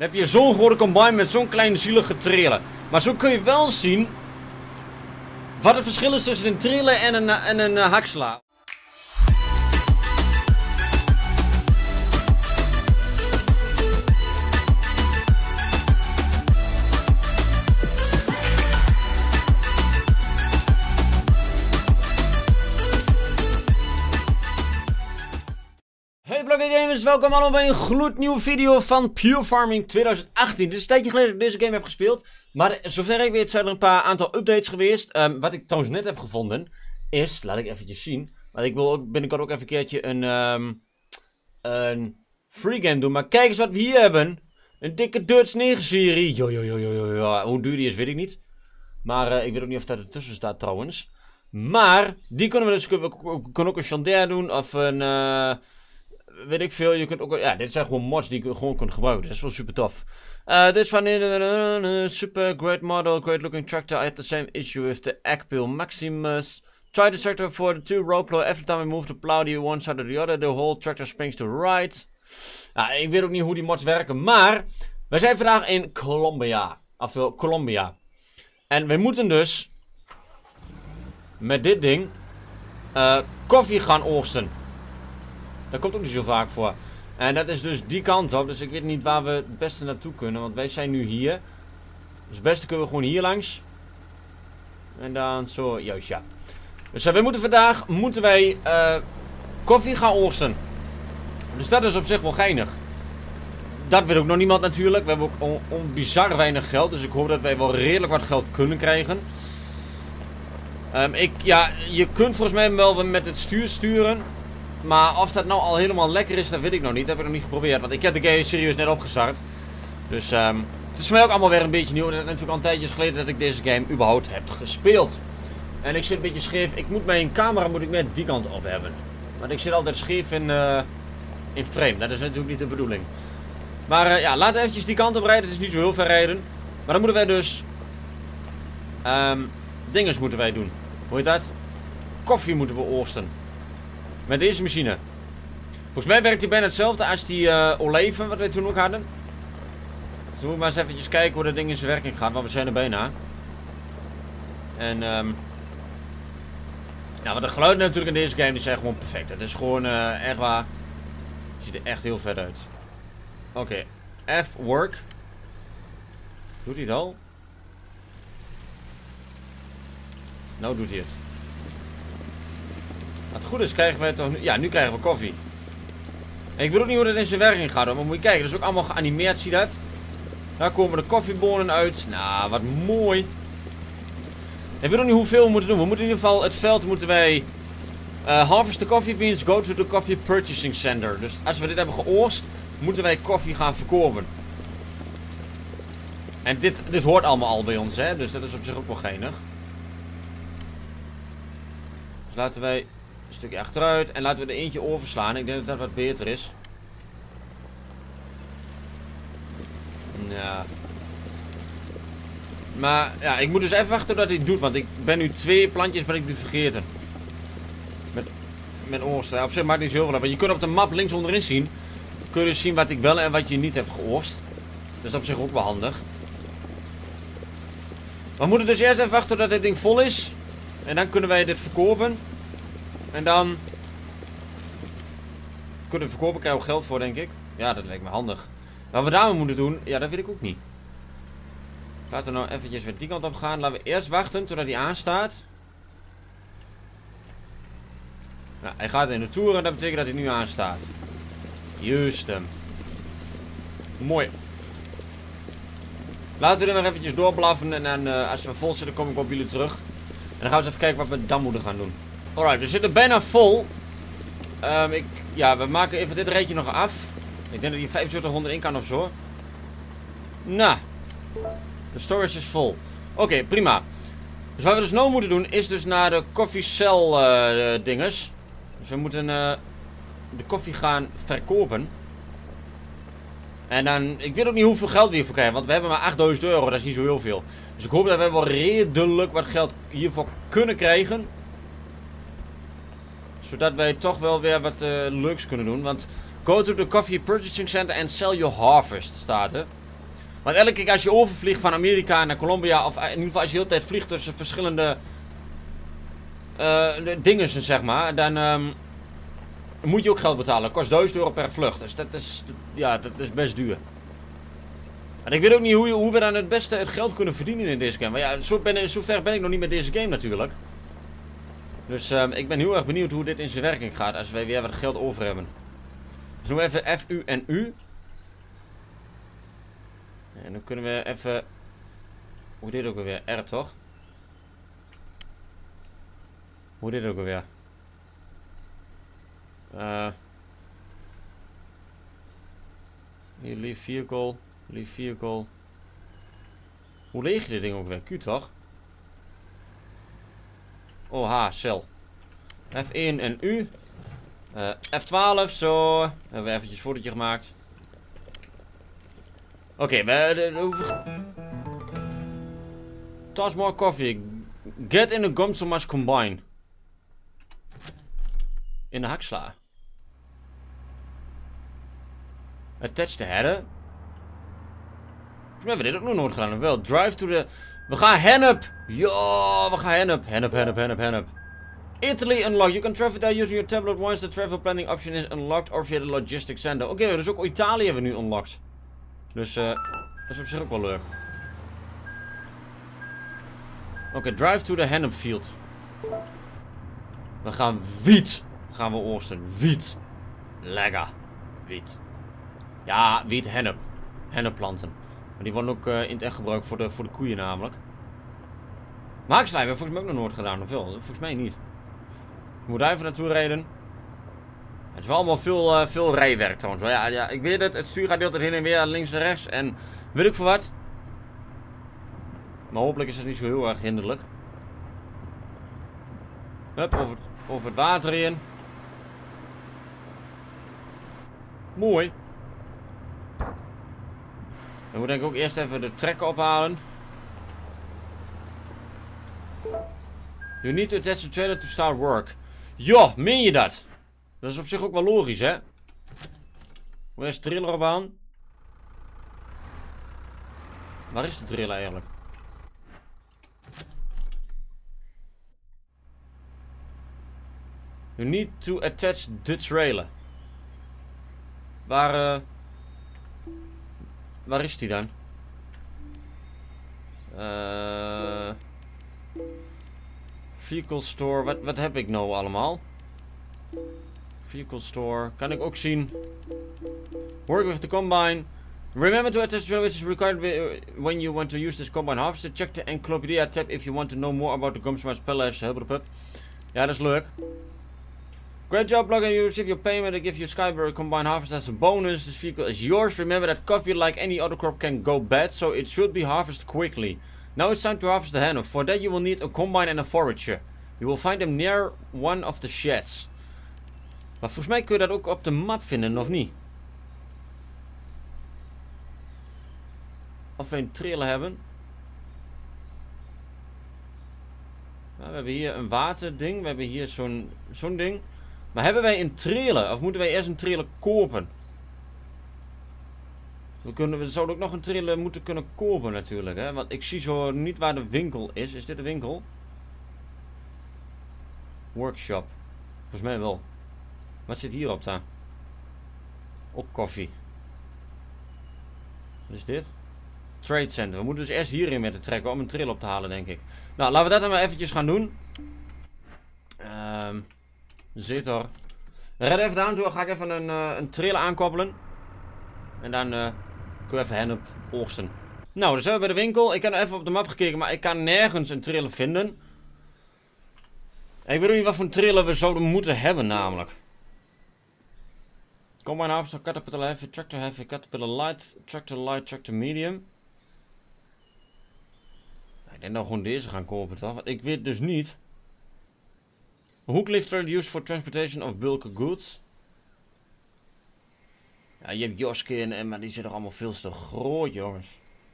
Dan heb je zo'n grote combine met zo'n kleine zielige trailer. Maar zo kun je wel zien wat het verschil is tussen een trailer en een haksla. Hey Blockhead Gamers, welkom allemaal bij een gloednieuwe video van Pure Farming 2018. Het is een tijdje geleden dat ik deze game heb gespeeld. Maar zover ik weet zijn er een aantal updates geweest. Wat ik trouwens net heb gevonden is, laat ik eventjes zien. Want ik wil binnenkort ook even een keertje een free game doen. Maar kijk eens wat we hier hebben. Een dikke Dutch 9 serie. Hoe duur die is weet ik niet. Maar ik weet ook niet of dat ertussen staat trouwens. Maar die kunnen we dus, we kunnen ook een Chandelier doen of een... weet ik veel, je kunt ook... Ja, dit zijn gewoon mods die je gewoon kunt gebruiken. Dat is wel super tof. Dit is van... super great model, great looking tractor. I had the same issue with the Agpil Maximus. Try the tractor for the two row plow. Every time we move the plow the one side or the other, the whole tractor springs to right. Nou, ik weet ook niet hoe die mods werken, maar... wij zijn vandaag in Colombia. Oftewel, Colombia. En wij moeten dus... met dit ding... koffie gaan oogsten. Dat komt ook niet zo vaak voor. En dat is dus die kant op. Dus ik weet niet waar we het beste naartoe kunnen. Want wij zijn nu hier. Dus het beste kunnen we gewoon hier langs. En dan zo. Juist ja. Dus wij moeten vandaag koffie gaan oogsten. Dus dat is op zich wel geinig. Dat weet ook nog niemand natuurlijk. We hebben ook bizar weinig geld. Dus ik hoop dat wij wel redelijk wat geld kunnen krijgen. Je kunt volgens mij wel met het stuur sturen. Maar of dat nou al helemaal lekker is, dat weet ik nog niet. Dat heb ik nog niet geprobeerd. Want ik heb de game serieus net opgestart. Dus het is voor mij ook allemaal weer een beetje nieuw. Het is natuurlijk al een tijdje geleden dat ik deze game überhaupt heb gespeeld. En ik zit een beetje scheef. Mijn camera moet ik net die kant op hebben. Want ik zit altijd scheef in frame. Dat is natuurlijk niet de bedoeling. Maar ja, laten we eventjes die kant op rijden. Het is niet zo heel ver rijden. Maar dan moeten wij dus... dinges moeten wij doen. Hoe heet dat? Koffie moeten we oogsten. Met deze machine. Volgens mij werkt die bijna hetzelfde als die olijven wat wij toen ook hadden. Dus we moeten maar eens eventjes kijken hoe dat ding in zijn werking gaat. Want we zijn er bijna. En ja, wat de geluiden natuurlijk in deze game die zijn gewoon perfect. Het is gewoon echt waar. Het ziet er echt heel vet uit. Oké. F work. Doet hij het al? Nou doet hij het. Als het goed is krijgen we toch... Ja, nu krijgen we koffie. En ik weet ook niet hoe dat in zijn werking gaat. Maar moet je kijken, dat is ook allemaal geanimeerd, zie je dat? Daar komen de koffiebonen uit. Nou, wat mooi. Ik weet ook niet hoeveel we moeten doen. We moeten in ieder geval het veld moeten wij... harvest the coffee beans, go to the coffee purchasing center. Dus als we dit hebben geoogst, moeten wij koffie gaan verkopen. En dit hoort allemaal al bij ons, hè. Dus dat is op zich ook wel geinig. Dus laten wij... een stukje achteruit en laten we er eentje overslaan. Ik denk dat dat wat beter is. Ja. Maar ja, ik moet dus even wachten tot hij het doet. Want ik ben nu 2 plantjes nu vergeten. Met oogsten. Op zich maakt niet zoveel uit. Want je kunt op de map links onderin zien. Kun je dus zien wat ik wel en wat je niet hebt geoogst. Dat is op zich ook wel handig. We moeten dus eerst even wachten tot dit ding vol is. En dan kunnen wij dit verkopen. En dan kunnen we verkopen, krijgen we geld voor, denk ik. Ja, dat lijkt me handig. Wat we daarmee moeten doen, ja, dat weet ik ook niet. Laten we nou eventjes weer die kant op gaan. Laten we eerst wachten totdat hij aanstaat. Nou, hij gaat in de toer en dat betekent dat hij nu aanstaat. Juist hem. Mooi. Laten we er maar eventjes doorblaffen. En dan, als we vol zitten, kom ik op jullie terug. En dan gaan we eens even kijken wat we dan moeten gaan doen. Alright, we zitten bijna vol. We maken even dit rijtje nog af. Ik denk dat hier 7500 in kan of zo. Nou, de storage is vol. Oké, prima. Dus wat we dus nu moeten doen is dus naar de coffee cell dinges. Dus we moeten de koffie gaan verkopen. En dan, ik weet ook niet hoeveel geld we hiervoor krijgen. Want we hebben maar 8000 euro, dat is niet zo heel veel. Dus ik hoop dat we wel redelijk wat geld hiervoor kunnen krijgen. Zodat wij toch wel weer wat leuks kunnen doen. Want go to the coffee purchasing center and sell your harvest staat er. Want elke keer als je overvliegt van Amerika naar Colombia, of in ieder geval als je de hele tijd vliegt tussen verschillende dingen, zeg maar, dan moet je ook geld betalen. Dat kost 1000 euro per vlucht. Dus dat is best duur. En ik weet ook niet hoe we dan het beste het geld kunnen verdienen in deze game. Maar ja, zo ver ben ik nog niet met deze game natuurlijk. Dus ik ben heel erg benieuwd hoe dit in zijn werking gaat als wij weer wat geld over hebben. Dus doen we even F, U en U. En dan kunnen we even... Hoe dit ook alweer? R toch? Hoe dit ook alweer? Hier, leave vehicle. Leave vehicle. Hoe leeg je dit ding ook weer? Q toch? Oh, H, cel. F1 en U. F12, zo. Hebben we eventjes een fotootje gemaakt. Oké, toss more coffee. Get in the gum so much combine. In de haksla. Attach the header. Volgens mij hebben we dit ook nog nooit gedaan. Wel, drive to the... We gaan Hennep. Yo, we gaan Hennep. Hennep. Italy unlocked. You can travel there using your tablet once the travel planning option is unlocked or via the logistics center. Oké, dus ook Italië hebben we nu unlocked. Dus dat is op zich ook wel leuk. Oké, drive to the Hennep field. We gaan wiet. Gaan we oogsten. Wiet. Lekker. Wiet. Ja, wiet, hennep. Hennepplanten. Maar die worden ook in het echt gebruikt voor de koeien namelijk. Maakslijm hebben we volgens mij ook nog nooit gedaan. Of wel? Volgens mij niet. We moeten even naartoe rijden. Het is wel allemaal veel rijwerk trouwens. Maar ja, ik weet het. Het stuur gaat de hele tijd heen en weer. Links en rechts. En weet ik voor wat. Maar hopelijk is het niet zo heel erg hinderlijk. Hup, over het water heen. Mooi. Dan moet ik ook eerst even de trekker ophalen. You need to attach the trailer to start work. Jo, meen je dat? Dat is op zich ook wel logisch, hè? Waar is de trailer op aan? Waar is de trailer eigenlijk? You need to attach the trailer. Waar is die dan? Vehicle store. Wat heb ik nou allemaal? Vehicle store. Kan ik ook zien. Work with the combine. Remember to attach the trailer which is required when you want to use this combine harvester. Check the encyclopedia tab if you want to know more about the Gumsmash Palace. Ja, dat is leuk. Great job, Logan. You receive your payment. I give you Skyberry Combine Harvest as a bonus. This vehicle is yours. Remember that coffee, like any other crop, can go bad, so it should be harvested quickly. Now it's time to harvest the hennep. For that you will need a combine and a forager. You will find them near one of the sheds. Maar volgens mij kun je dat ook op de map vinden, of niet? Of we een trailer hebben. Nou, we hebben hier een waterding. We hebben hier zo'n ding. Maar hebben wij een trailer? Of moeten wij eerst een trailer kopen? We zouden ook nog een trailer moeten kunnen kopen natuurlijk. Hè? Want ik zie zo niet waar de winkel is. Is dit de winkel? Workshop. Volgens mij wel. Wat zit hierop dan? Ook koffie. Wat is dit? Trade Center. We moeten dus eerst hierin met de trekken om een trailer op te halen, denk ik. Nou, laten we dat dan maar eventjes gaan doen. Zit er. Red even daar naartoe. Ga ik even een trailer aankoppelen. En dan kunnen we even hennep oogsten. Nou, dan zijn we bij de winkel. Ik heb even op de map gekeken, maar ik kan nergens een trailer vinden. En ik weet ook niet wat voor een trailer we zouden moeten hebben, namelijk. Combine harvester, caterpillar heavy, caterpillar light, tractor light, tractor medium. Ik denk dat we gewoon deze gaan kopen, toch? Want ik weet dus niet. Hook lift trailer used for transportation of bulk goods. Ja, je hebt Joskin, maar die zitten er allemaal veel te groot, jongens.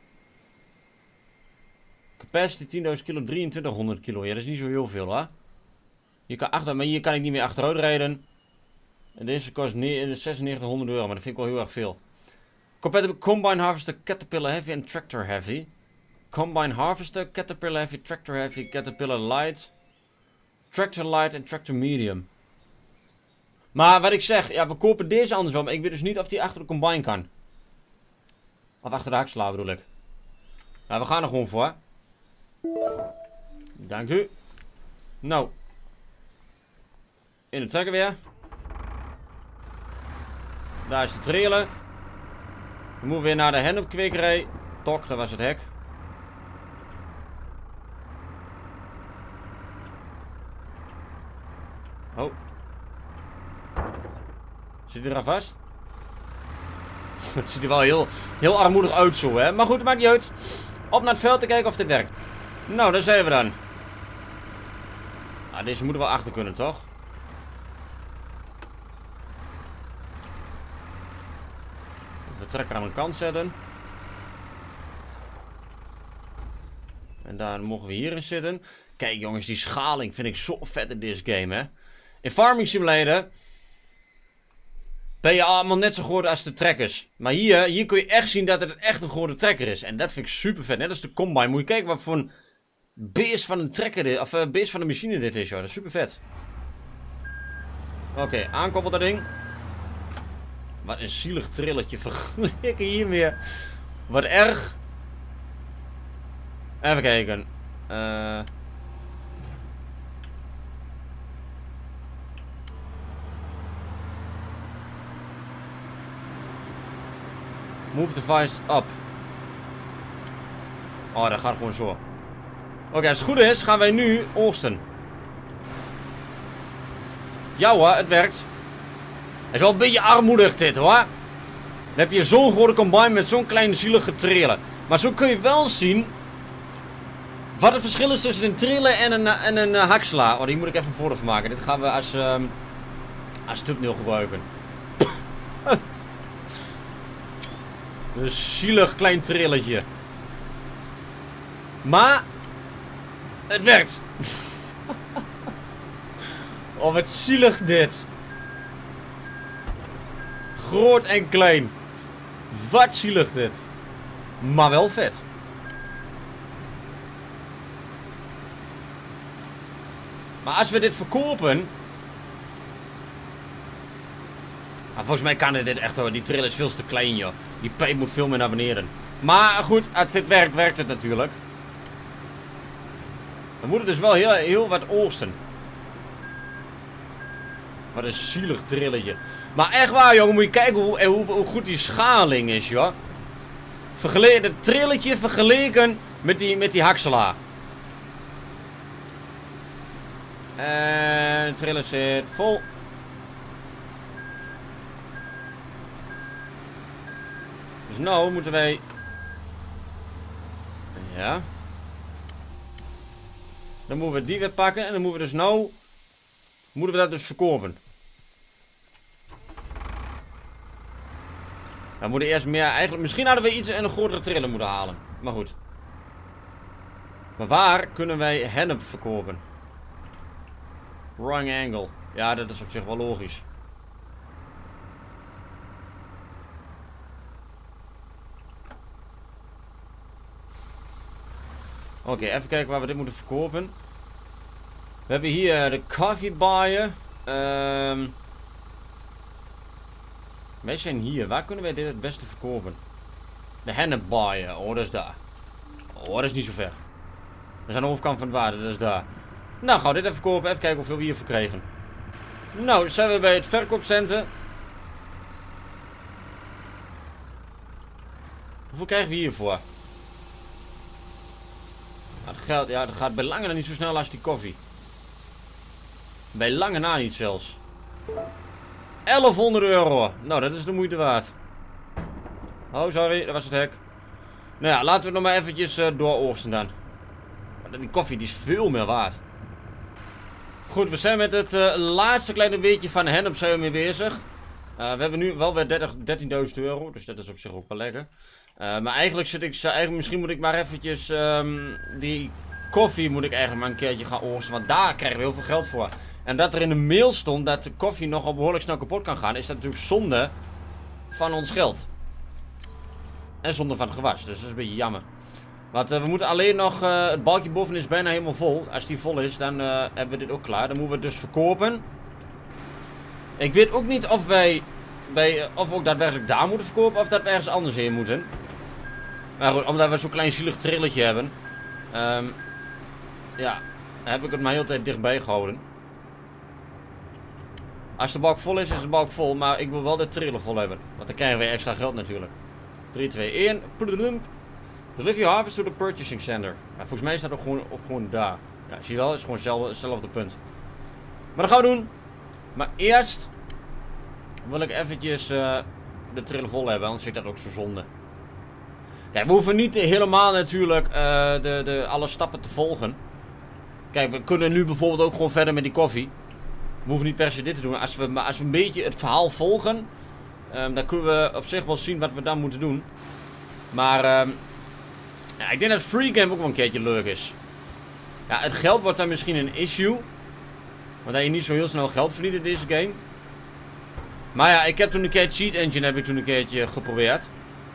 Capacity 10.000 kilo, 2300 kilo. Ja, dat is niet zo heel veel, hoor. Maar hier kan ik niet meer achteruit rijden. En deze kost 9600 euro, maar dat vind ik wel heel erg veel. Compatible Combine Harvester, Caterpillar Heavy en Tractor Heavy. Combine Harvester, Caterpillar Heavy, Tractor Heavy, Caterpillar Light. Tractor Light en Tractor Medium. Maar wat ik zeg, ja, we kopen deze anders wel, maar ik weet dus niet of die achter de Combine kan. Of achter de hakselaar bedoel ik. Nou, we gaan er gewoon voor. Dank u. Nou. In de trekker weer. Daar is de trailer. We moeten weer naar de hennepkwekerij. Tok, dat was het hek. Oh. Zit hij eraan vast? Het ziet er wel heel armoedig uit zo, hè. Maar goed, het maakt niet uit. Op naar het veld te kijken of dit werkt. Nou, daar zijn we dan. Ah, deze moeten we wel achter kunnen, toch? De trekker aan de kant zetten. En daar mogen we hierin zitten. Kijk jongens, die schaling vind ik zo vet in deze game, hè. In Farming Simulator ben je allemaal net zo groot als de trekkers. Maar hier kun je echt zien dat het echt een grote trekker is. En dat vind ik super vet. Net als de Combine. Moet je kijken wat voor een beest van een trekker dit, of beest van een machine dit is, joh. Dat is super vet. Oké, aankoppel dat ding. Wat een zielig trilletje vergeleken hiermee. Wat erg. Even kijken. Move device up. Oh, dat gaat gewoon zo. Oké, als het goed is, gaan wij nu oogsten. Ja hoor, het werkt. Het is wel een beetje armoedig dit hoor. Dan heb je zo'n grote combine met zo'n kleine zielige trailer. Maar zo kun je wel zien wat het verschil is tussen een trailer en een hakselaar. Oh, die moet ik even een foto van maken. Dit gaan we als thumbnail gebruiken. Een zielig klein trailertje. Maar het werkt. Oh, wat zielig dit. Groot en klein. Wat zielig dit. Maar wel vet. Maar als we dit verkopen... volgens mij kan dit echt hoor. Die trailer is veel te klein joh. Die pijp moet veel meer naar beneden. Maar goed, als dit werkt, werkt het natuurlijk. We moeten dus wel heel wat oogsten. Wat een zielig trilletje. Maar echt waar jongen, moet je kijken hoe goed die schaling is joh. Het trilletje vergeleken met die hakselaar. En de trailer zit vol. Dus nou moeten wij... Ja. Dan moeten we die weer pakken. En dan moeten we dus nou... Moeten we dat dus verkopen. We moeten eerst meer eigenlijk... Misschien hadden we iets in een grotere trailer moeten halen. Maar goed. Maar waar kunnen wij hennep verkopen? Wrong angle. Ja, dat is op zich wel logisch. Oké, even kijken waar we dit moeten verkopen. We hebben hier de coffee buyer. Wij zijn hier. Waar kunnen wij dit het beste verkopen? De hennep buyer. Oh, dat is daar. Oh, dat is niet zo ver. Dat is aan de overkant van het water. Dat is daar. Nou, gaan we dit even verkopen. Even kijken hoeveel we hiervoor kregen. Nou, zijn we bij het verkoopcentrum. Hoeveel krijgen we hiervoor? Nou, het geld, ja, dat gaat bij lange na niet zo snel als die koffie. Bij lange na niet zelfs. 1100 euro. Nou, dat is de moeite waard. Oh, sorry, dat was het hek. Nou ja, laten we het nog maar eventjes dooroogsten dan. Die koffie die is veel meer waard. Goed, we zijn met het laatste kleine beetje van hennep zijn we mee bezig. We hebben nu wel weer 13.000 euro, dus dat is op zich ook wel lekker. Maar eigenlijk misschien moet ik maar eventjes die koffie moet ik eigenlijk maar een keertje gaan oogsten, want daar krijgen we heel veel geld voor. En dat er in de mail stond dat de koffie nogal behoorlijk snel kapot kan gaan, is dat natuurlijk zonde van ons geld. En zonder van het gewas. Dus dat is een beetje jammer. Want we moeten alleen nog... het balkje boven is bijna helemaal vol. Als die vol is, dan hebben we dit ook klaar. Dan moeten we het dus verkopen. Ik weet ook niet of wij... of we ook daadwerkelijk daar moeten verkopen. Of dat we ergens anders heen moeten. Maar goed, omdat we zo'n klein zielig trilletje hebben. Ja, heb ik het maar heel de tijd dichtbij gehouden. Als de balk vol is, is de balk vol. Maar ik wil wel de trailer vol hebben. Want dan krijgen we extra geld natuurlijk. 3, 2, 1. Deliver your harvest to the purchasing center. Ja, volgens mij staat het ook gewoon daar. Ja, zie je wel, is gewoon hetzelfde punt. Maar dat gaan we doen. Maar eerst wil ik eventjes de trailer vol hebben. Anders vind ik dat ook zo zonde. Kijk, we hoeven niet helemaal natuurlijk alle stappen te volgen. Kijk, we kunnen nu bijvoorbeeld ook gewoon verder met die koffie. We hoeven niet per se dit te doen. Als we een beetje het verhaal volgen, dan kunnen we op zich wel zien wat we dan moeten doen. Maar ja, ik denk dat free game ook wel een keertje leuk is. Ja, het geld wordt dan misschien een issue. Want dat je niet zo heel snel geld verdient in deze game. Maar ja, ik heb toen een keer Cheat Engine heb ik toen een keertje geprobeerd.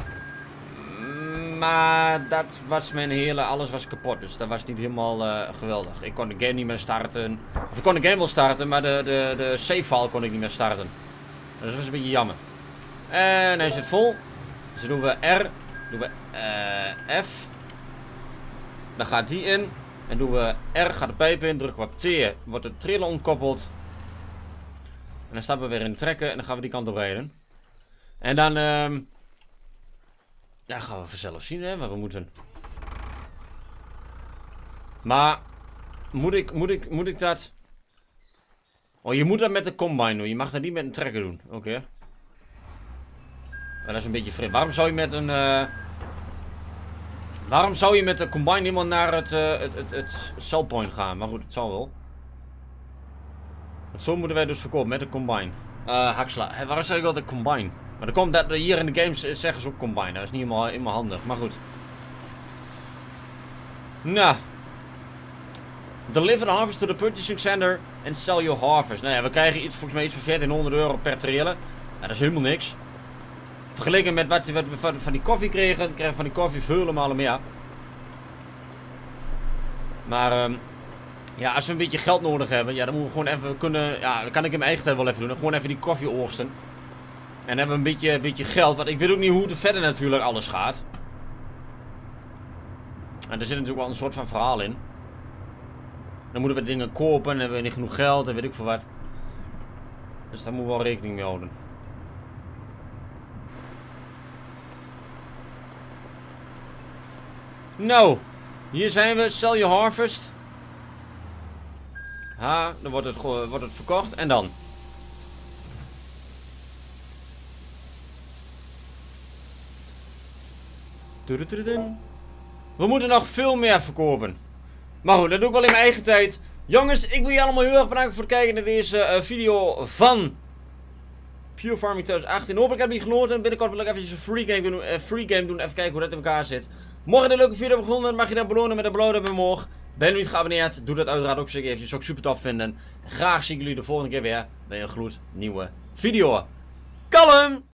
Maar dat was mijn hele... Alles was kapot. Dus dat was niet helemaal geweldig. Ik kon de game niet meer starten. Of ik kon de game wel starten, maar de save file kon ik niet meer starten. Dus dat was een beetje jammer. En hij zit vol. Dus dan doen we R. Doen we F. Dan gaat die in. En doen we R, gaat de pijp in. Drukken we op T. Wordt de trailer ontkoppeld. En dan stappen we weer in trekken. En dan gaan we die kant op rijden. En dan... ja, gaan we vanzelf zien, hè, waar we moeten. Maar, moet ik dat... Oh, je moet dat met de combine doen. Je mag dat niet met een trekker doen. Oké. Maar dat is een beetje vreemd. Waarom zou je met een... waarom zou je met de combine helemaal naar het sellpoint gaan? Maar goed, het zal wel. Want zo moeten wij dus verkopen met de combine. Haksla. Waarom zeg ik altijd combine? Maar dan komt dat hier in de games zeggen ze ook combine. Dat is niet helemaal handig. Maar goed. Nou. Deliver the harvest to the purchasing center and sell your harvest. Nou ja, we krijgen volgens mij iets van 1400 euro per trailer. Nou, dat is helemaal niks. Vergeleken met wat we van die koffie kregen. We krijgen van die koffie vele malen meer. Maar ja, als we een beetje geld nodig hebben. Ja, dan moeten we gewoon even kunnen. Ja, dan kan ik in mijn eigen tijd wel even doen. Dan gewoon even die koffie oogsten. En dan hebben we een beetje geld. Want ik weet ook niet hoe het verder natuurlijk alles gaat. En er zit natuurlijk wel een soort van verhaal in. Dan moeten we dingen kopen. En hebben we niet genoeg geld. En weet ik veel wat. Dus daar moeten we wel rekening mee houden. Nou. Hier zijn we. Sell your harvest. Ha. Dan wordt het verkocht. En dan. We moeten nog veel meer verkopen. Maar goed, dat doe ik wel in mijn eigen tijd. Jongens, ik wil jullie allemaal heel erg bedanken voor het kijken naar deze video van Pure Farming 2018. Hopelijk heb je genoten. Binnenkort wil ik even een free game doen. Even kijken hoe dat in elkaar zit. Mocht je een leuke video hebben gevonden, mag je dat belonen met een beloon duimpje omhoog. Ben je nog niet geabonneerd? Doe dat uiteraard ook zeker eventjes. Zou ik super tof vinden. En graag zie ik jullie de volgende keer weer bij een gloednieuwe video. Kalm!